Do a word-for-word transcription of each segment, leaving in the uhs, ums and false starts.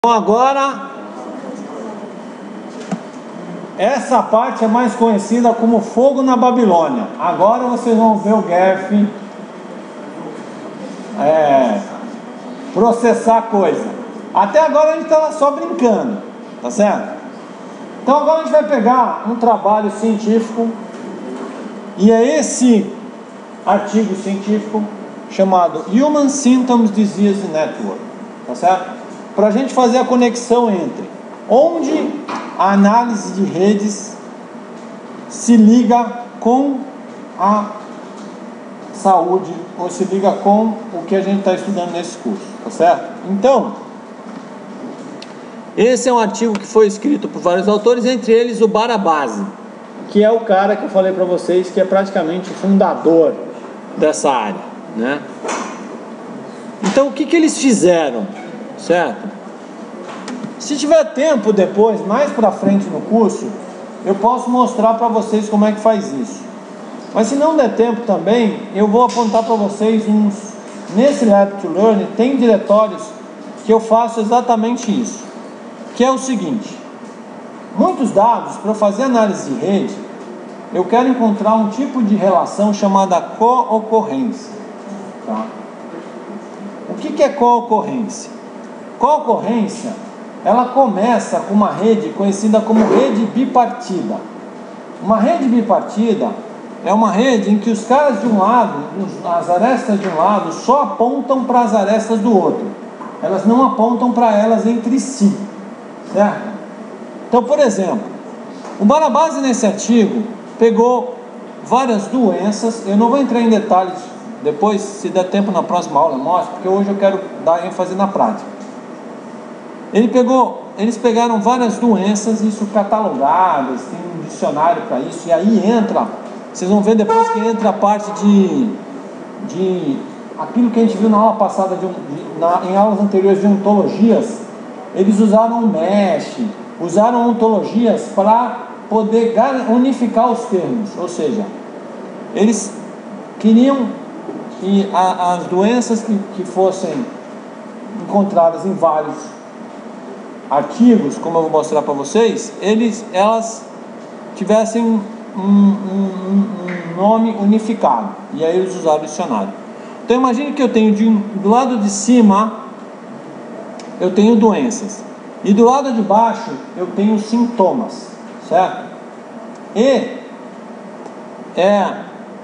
Então agora, essa parte é mais conhecida como fogo na Babilônia. Agora vocês vão ver o Gerf é, processar coisa. Até agora a gente estava só brincando, tá certo? Então agora a gente vai pegar um trabalho científico, e é esse artigo científico chamado Human Symptoms Disease Network, tá certo? Para a gente fazer a conexão entre onde a análise de redes se liga com a saúde, ou se liga com o que a gente está estudando nesse curso, tá certo? Então, esse é um artigo que foi escrito por vários autores, entre eles o Barabasi, que é o cara que eu falei para vocês que é praticamente o fundador dessa área, né? Então, o que que eles fizeram? Certo? Se tiver tempo depois, mais para frente no curso, eu posso mostrar para vocês como é que faz isso. Mas se não der tempo também, eu vou apontar para vocês uns... Nesse Lab to Learn tem diretórios que eu faço exatamente isso, que é o seguinte: muitos dados, para eu fazer análise de rede, eu quero encontrar um tipo de relação chamada co-ocorrência, tá? O que que é co-ocorrência? Co-ocorrência, ela começa com uma rede conhecida como rede bipartida. Uma rede bipartida é uma rede em que os caras de um lado, as arestas de um lado, só apontam para as arestas do outro. Elas não apontam para elas entre si, certo? Então, por exemplo, o Barabasi nesse artigo pegou várias doenças. Eu não vou entrar em detalhes, depois, se der tempo na próxima aula eu mostro, porque hoje eu quero dar ênfase na prática. Ele pegou, eles pegaram várias doenças, isso catalogadas, tem um dicionário para isso, e aí entra, vocês vão ver depois que entra a parte de, de aquilo que a gente viu na aula passada, de, de, na, em aulas anteriores de ontologias. Eles usaram o mesh, usaram ontologias para poder unificar os termos, ou seja, eles queriam que a, as doenças que, que fossem encontradas em vários artigos, como eu vou mostrar para vocês, eles, elas tivessem um, um, um nome unificado, e aí eles usaram o dicionário. Então imagine que eu tenho de, do lado de cima eu tenho doenças, e do lado de baixo eu tenho sintomas, certo? E é,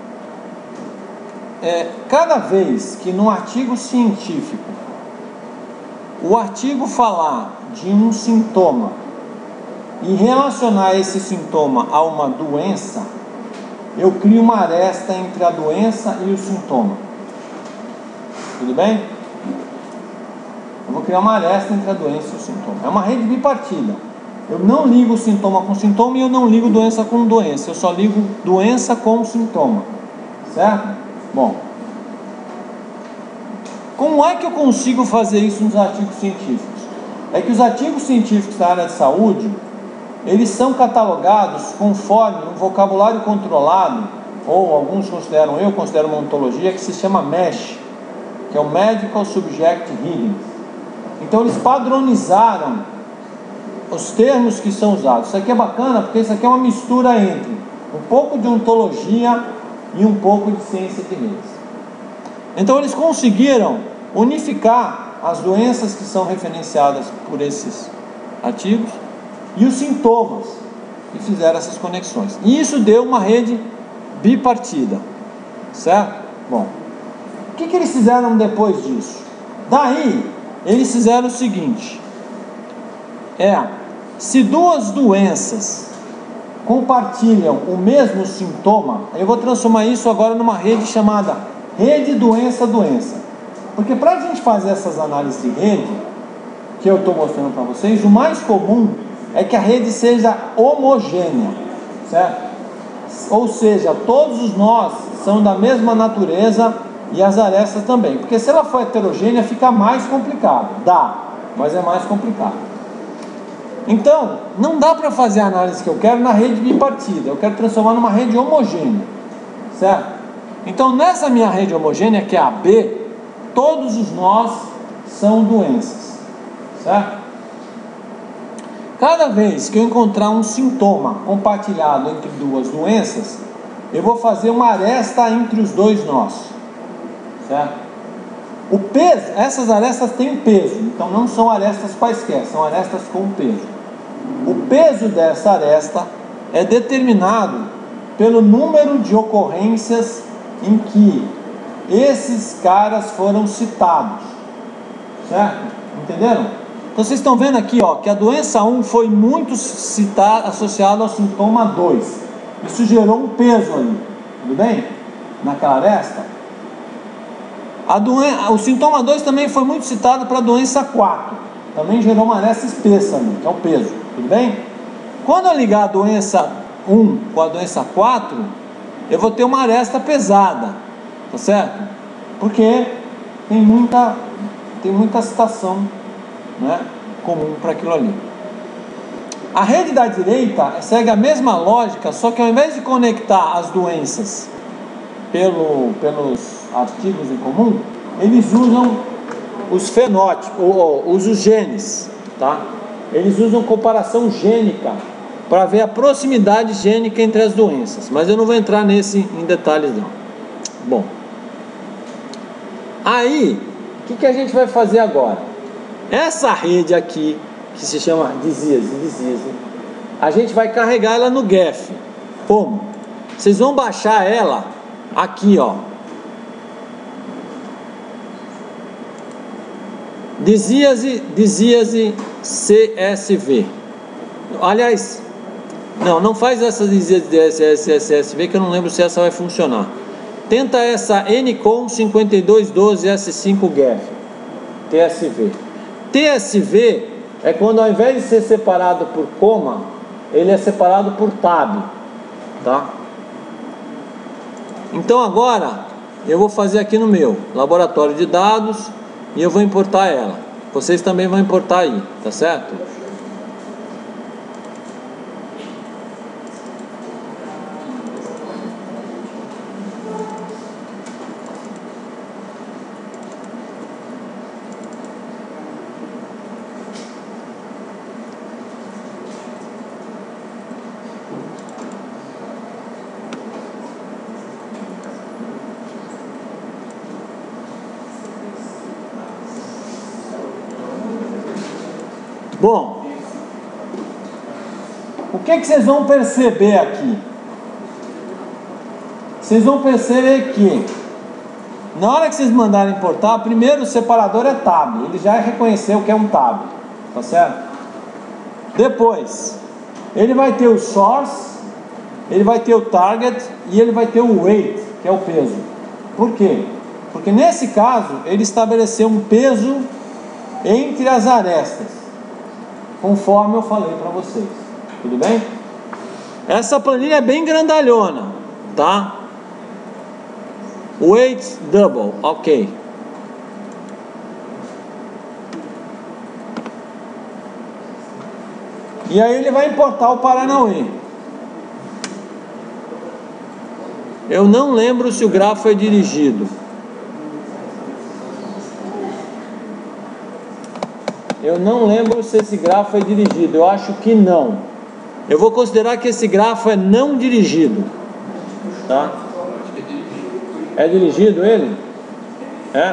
é cada vez que num artigo científico o artigo falar de um sintoma e relacionar esse sintoma a uma doença, eu crio uma aresta entre a doença e o sintoma. Tudo bem? Eu vou criar uma aresta entre a doença e o sintoma. É uma rede bipartida. Eu não ligo sintoma com sintoma e eu não ligo doença com doença. Eu só ligo doença com sintoma. Certo? Bom, como é que eu consigo fazer isso nos artigos científicos? É que os artigos científicos da área de saúde, eles são catalogados conforme um vocabulário controlado, ou alguns consideram, eu considero uma ontologia que se chama MESH, que é o Medical Subject Heading. Então eles padronizaram os termos que são usados. Isso aqui é bacana porque isso aqui é uma mistura entre um pouco de ontologia e um pouco de ciência de redes. Então eles conseguiram unificar as doenças que são referenciadas por esses artigos e os sintomas, e fizeram essas conexões. E isso deu uma rede bipartida, certo? Bom, o que que eles fizeram depois disso? Daí, eles fizeram o seguinte: é, se duas doenças compartilham o mesmo sintoma, eu vou transformar isso agora numa rede chamada rede doença-doença. Porque para a gente fazer essas análises de rede, que eu estou mostrando para vocês, o mais comum é que a rede seja homogênea, certo? Ou seja, todos os nós são da mesma natureza e as arestas também. Porque se ela for heterogênea, fica mais complicado. Dá, mas é mais complicado. Então, não dá para fazer a análise que eu quero na rede bipartida. Eu quero transformar numa rede homogênea, certo? Então, nessa minha rede homogênea, que é a B, todos os nós são doenças, certo? Cada vez que eu encontrar um sintoma compartilhado entre duas doenças, eu vou fazer uma aresta entre os dois nós, certo? O peso, essas arestas têm peso, então não são arestas quaisquer, são arestas com peso. O peso dessa aresta é determinado pelo número de ocorrências em que esses caras foram citados, certo? Entenderam? Então vocês estão vendo aqui, ó, que a doença um foi muito citada, associada ao sintoma dois. Isso gerou um peso ali, tudo bem? Naquela aresta. A doen... O sintoma dois também foi muito citado para a doença quatro. Também gerou uma aresta espessa ali, que é o peso, tudo bem? Quando eu ligar a doença um com a doença quatro, eu vou ter uma aresta pesada, tá certo? Porque tem muita, tem muita citação, né, comum para aquilo ali. A rede da direita segue a mesma lógica, só que ao invés de conectar as doenças pelo, pelos artigos em comum, eles usam os fenótipos, ou, ou, usam os genes, tá? Eles usam comparação gênica para ver a proximidade gênica entre as doenças, mas eu não vou entrar nesse em detalhes não. Bom, aí o que, que a gente vai fazer agora? Essa rede aqui, que se chama disíase, disíase, a gente vai carregar ela no G E F. Como? Vocês vão baixar ela aqui, ó. Disíase, disíase C S V. Aliás, não, não faz essa disíase C S V, que eu não lembro se essa vai funcionar. Tenta essa N C O M cinquenta e dois doze S cinco G E F, T S V. T S V é quando, ao invés de ser separado por coma, ele é separado por tab, tá? Então agora eu vou fazer aqui no meu laboratório de dados e eu vou importar ela. Vocês também vão importar aí, tá certo? Bom, o que, que vocês vão perceber aqui? Vocês vão perceber que na hora que vocês mandarem importar, primeiro o separador é tab, ele já reconheceu que é um tab, tá certo? Depois, ele vai ter o source, ele vai ter o target e ele vai ter o weight, que é o peso. Por quê? Porque nesse caso, ele estabeleceu um peso entre as arestas, conforme eu falei para vocês, tudo bem? Essa planilha é bem grandalhona, tá? Weight double, ok. E aí ele vai importar o Paranauê. Eu não lembro se o grafo é dirigido. Eu não lembro se esse grafo é dirigido, eu acho que não. Eu vou considerar que esse grafo é não dirigido, tá? É dirigido ele? É?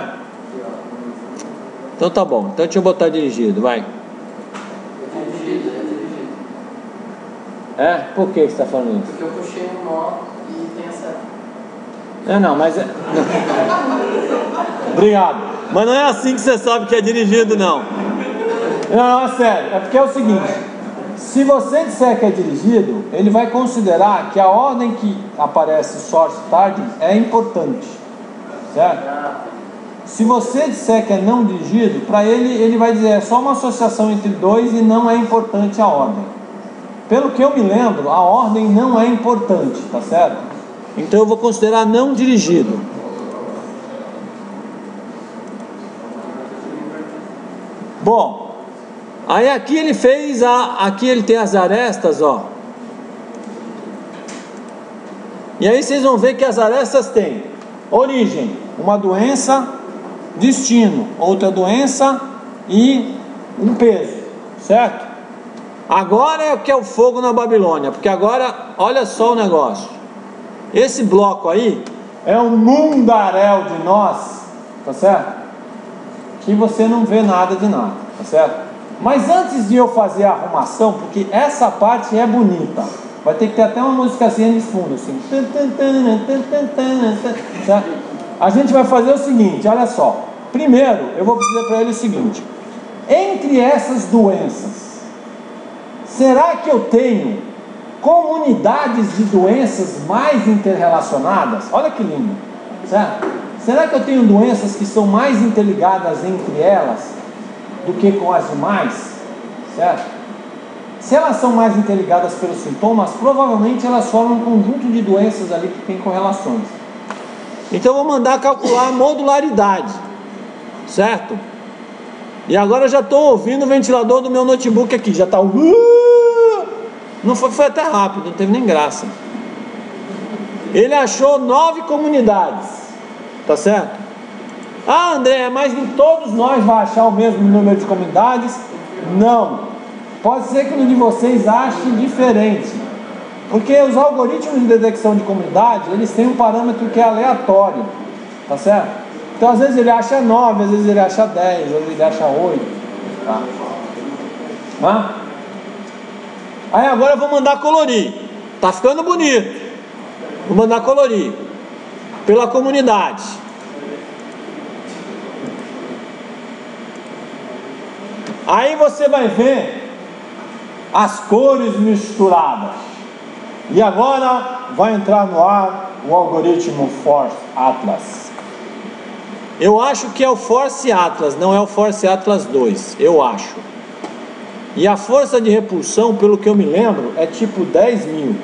Então tá bom, então deixa eu botar dirigido, vai. É dirigido, é dirigido. É? Por que você está falando isso? Porque eu puxei um nó e tem essa... Não, não, mas... É... Obrigado. Mas não é assim que você sabe que é dirigido, não. Não, não, é sério. É porque é o seguinte. Se você disser que é dirigido, ele vai considerar que a ordem que aparece source target é importante. Certo? Se você disser que é não dirigido, para ele, ele vai dizer é só uma associação entre dois e não é importante a ordem. Pelo que eu me lembro, a ordem não é importante, tá certo? Então eu vou considerar não dirigido. Bom, aí aqui ele fez, a, aqui ele tem as arestas, ó. E aí vocês vão ver que as arestas têm origem, uma doença, destino, outra doença e um peso, certo? Agora é que é o fogo na Babilônia, porque agora, olha só o negócio. Esse bloco aí é um mundaréu de nós, tá certo? Que você não vê nada de nada, tá certo? Mas antes de eu fazer a arrumação, porque essa parte é bonita, vai ter que ter até uma musicazinha de fundo, assim. Certo? A gente vai fazer o seguinte, olha só. Primeiro, eu vou dizer para ele o seguinte: entre essas doenças, será que eu tenho comunidades de doenças mais interrelacionadas? Olha que lindo, certo? Será que eu tenho doenças que são mais interligadas entre elas do que com as demais? Certo? Se elas são mais interligadas pelos sintomas, provavelmente elas formam um conjunto de doenças ali que tem correlações. Então eu vou mandar calcular a modularidade, certo? E agora eu já estou ouvindo o ventilador do meu notebook aqui, já está uh! Não foi, foi até rápido, não teve nem graça. Ele achou nove comunidades, tá certo? Ah, André, mas nem todos nós vai achar o mesmo número de comunidades? Não. Pode ser que um de vocês ache diferente, porque os algoritmos de detecção de comunidade, eles têm um parâmetro que é aleatório, tá certo? Então às vezes ele acha nove, às vezes ele acha dez, às vezes ele acha oito, tá? Tá? Aí agora eu vou mandar colorir, tá ficando bonito, vou mandar colorir pela comunidade. Aí você vai ver as cores misturadas. E agora vai entrar no ar o algoritmo Force Atlas. Eu acho que é o Force Atlas, não é o Force Atlas dois, eu acho. E a força de repulsão, pelo que eu me lembro, é tipo dez mil.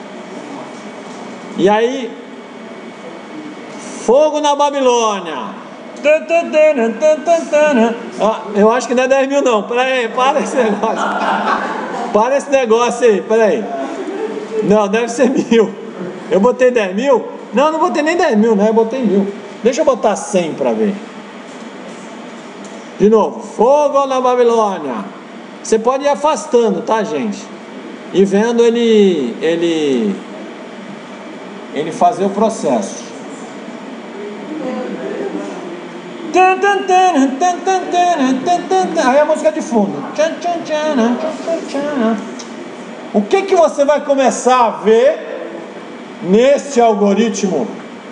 E aí, fogo na Babilônia. Ah, eu acho que não é dez mil não. Pera aí, para esse negócio. Para esse negócio aí, pera aí. Não, deve ser mil. Eu botei dez mil? Não, não botei nem dez mil, né? Eu botei mil. Deixa eu botar cem para ver. De novo, fogo na Babilônia. Você pode ir afastando, tá, gente? E vendo ele, ele, ele fazer o processo. Aí a música de fundo. O que que você vai começar a ver neste algoritmo?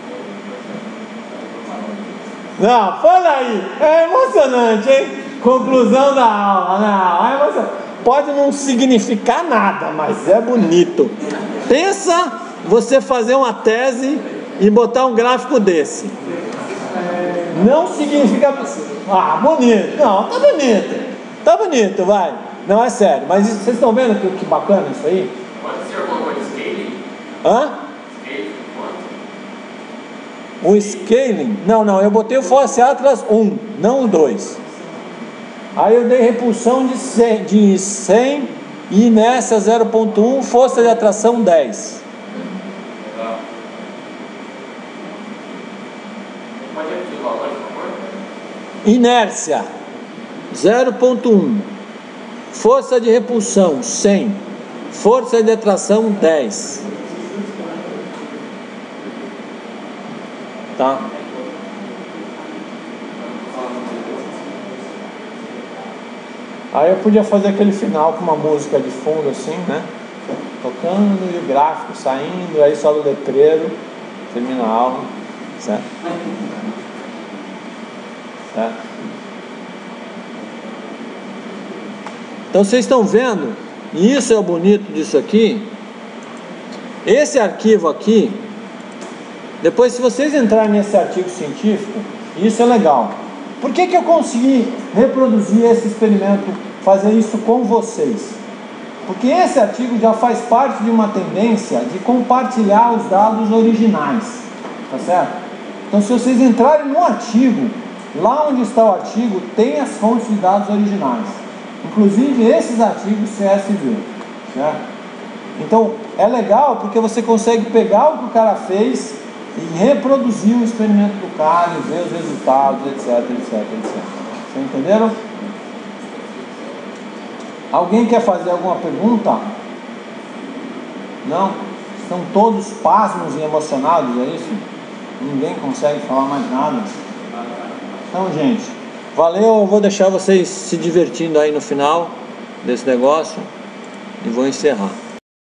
Não, fala aí. É emocionante, hein? Conclusão da aula. Não, é emocionante. Pode não significar nada, mas é bonito. Pensa você fazer uma tese e botar um gráfico desse. Não significa... Ah, bonito. Não, tá bonito. Tá bonito, vai. Não, é sério. Mas isso, vocês estão vendo que, que bacana isso aí? Pode ser alguma coisa scaling? Hã? Scaling, O scaling? Não, não. Eu botei o Force Atlas um, não o dois. Aí eu dei repulsão de cem, de cem e inércia zero ponto um, força de atração dez. Inércia zero ponto um, força de repulsão cem, força de atração dez. Tá? Aí eu podia fazer aquele final com uma música de fundo assim, né? Tocando e o gráfico saindo, aí só do letreiro, termina a aula, certo? Certo? Então vocês estão vendo, e isso é o bonito disso aqui. Esse arquivo aqui, depois se vocês entrarem nesse artigo científico, isso é legal. Por que que eu consegui reproduzir esse experimento, fazer isso com vocês? Porque esse artigo já faz parte de uma tendência de compartilhar os dados originais, tá certo? Então se vocês entrarem no artigo, lá onde está o artigo, tem as fontes de dados originais, inclusive esses artigos C S V, certo? Então é legal porque você consegue pegar o que o cara fez e reproduzir o experimento do cara e ver os resultados, etc, etc, etcétera. Vocês entenderam? Alguém quer fazer alguma pergunta? Não? Estão todos pasmos e emocionados, é isso? Ninguém consegue falar mais nada. Então, gente, valeu. Eu vou deixar vocês se divertindo aí no final desse negócio e vou encerrar.